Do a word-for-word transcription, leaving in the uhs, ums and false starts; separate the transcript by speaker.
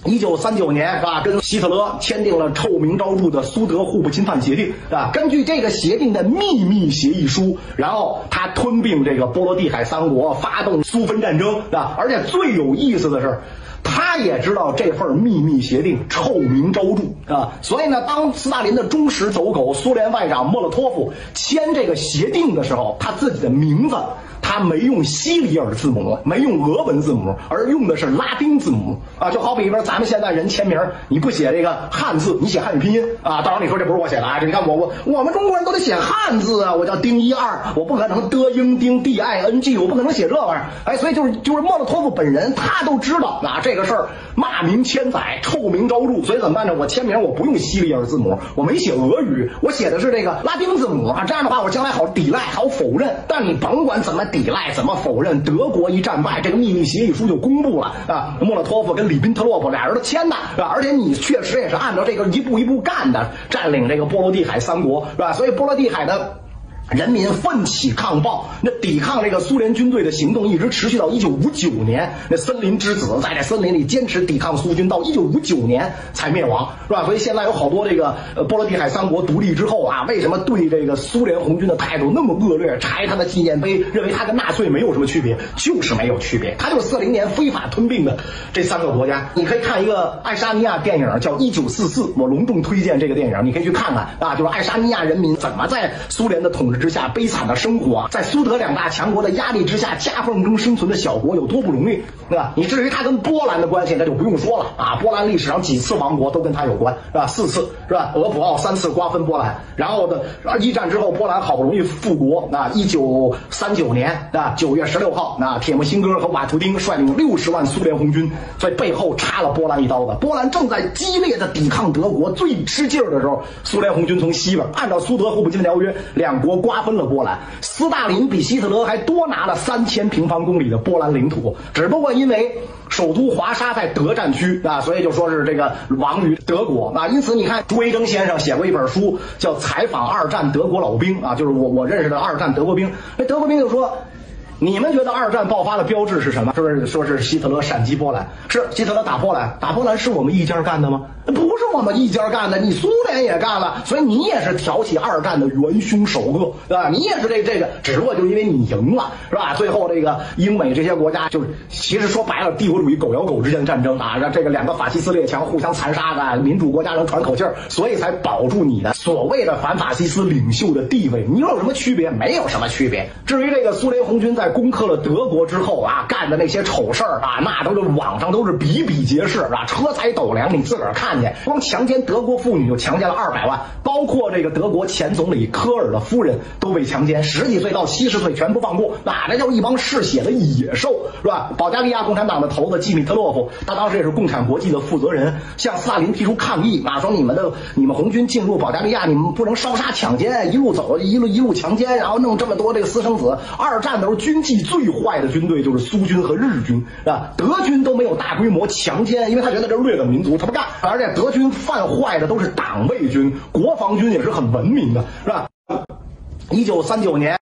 Speaker 1: 一九三九年是吧，跟希特勒签订了臭名昭著的苏德互不侵犯协定是吧？根据这个协定的秘密协议书，然后他吞并这个波罗的海三国，发动苏芬战争是吧？而且最有意思的是，他也知道这份秘密协定臭名昭著啊，所以呢，当斯大林的忠实走狗苏联外长莫洛托夫签这个协定的时候，他自己的名字他没用西里尔字母，没用俄文字母，而用的是拉丁字母啊，就好比说咱们现在人签名，你不写这个汉字，你写汉语拼音啊，当然你说这不是我写的啊，这你看我我我们中国人都得写汉字啊，我叫丁一二，我不可能德英丁 D I N G， 我不可能写这玩意儿，哎，所以就是就是莫洛托夫本人他都知道啊，这个事儿骂名千载，臭名昭著，所以怎么办呢？我签名我不用西里尔字母，我没写俄语，我写的是这个拉丁字母啊，这样的话我将来好抵赖，好否认。但你甭管怎么抵赖，怎么否认，德国一战败，这个秘密协议书就公布了啊。莫洛托夫跟里宾特洛夫俩人都签的，是吧？而且你确实也是按照这个一步一步干的，占领这个波罗的海三国，是吧？所以波罗的海的人民奋起抗暴，那抵抗这个苏联军队的行动一直持续到一九五九年。那森林之子在这森林里坚持抵抗苏军，到一九五九年才灭亡，是吧？所以现在有好多这个呃波罗的海三国独立之后啊，为什么对这个苏联红军的态度那么恶劣，拆他的纪念碑，认为他跟纳粹没有什么区别，就是没有区别。他就是四零年非法吞并的这三个国家。你可以看一个爱沙尼亚电影叫《一九四四》，我隆重推荐这个电影，你可以去看看啊，就是爱沙尼亚人民怎么在苏联的统治之下悲惨的生活啊，在苏德两大强国的压力之下夹缝中生存的小国有多不容易，对吧？你至于他跟波兰的关系，那就不用说了啊，波兰历史上几次亡国都跟他有关，是吧？四次是吧？俄普奥三次瓜分波兰，然后呢，一战之后波兰好不容易复国啊，一九三九年啊九月十六号，那铁木辛哥和瓦图丁率领六十万苏联红军在背后插了波兰一刀子。波兰正在激烈的抵抗德国，最吃劲儿的时候，苏联红军从西边按照苏德互不侵犯条约，两国瓜分了波兰。斯大林比希特勒还多拿了三千平方公里的波兰领土，只不过因为首都华沙在德战区啊，所以就说是这个亡于德国啊。因此你看，朱维铮先生写过一本书叫《采访二战德国老兵》啊，就是我我认识的二战德国兵。那德国兵就说，你们觉得二战爆发的标志是什么？是不是说是希特勒闪击波兰？是希特勒打波兰，打波兰是我们一家干的吗？不是我们一家干的，你苏联也干了，所以你也是挑起二战的元凶首恶，对吧？你也是这这个，只不过就因为你赢了，是吧？最后这个英美这些国家就是其实说白了，帝国主义狗咬狗之间的战争啊，让这个两个法西斯列强互相残杀的，民主国家能喘口气儿，所以才保住你的所谓的反法西斯领袖的地位。你有什么区别？没有什么区别。至于这个苏联红军在攻克了德国之后啊，干的那些丑事儿啊，那都是网上都是比比皆是啊，车载斗量，你自个儿看见，光强奸德国妇女就强奸了二百万，包括这个德国前总理科尔的夫人都被强奸，十几岁到七十岁全不放过，那这就是一帮嗜血的野兽，是吧？保加利亚共产党的头子季米特洛夫，他当时也是共产国际的负责人，向斯大林提出抗议啊，说你们的你们红军进入保加利亚，你们不能烧杀抢奸，一路走一路一路强奸，然后弄这么多这个私生子。二战的时候军纪最坏的军队就是苏军和日军，是吧？德军都没有大规模强奸，因为他觉得这是劣等民族，他不干。而且德军犯坏的都是党卫军，国防军也是很文明的，是吧？一九三九年。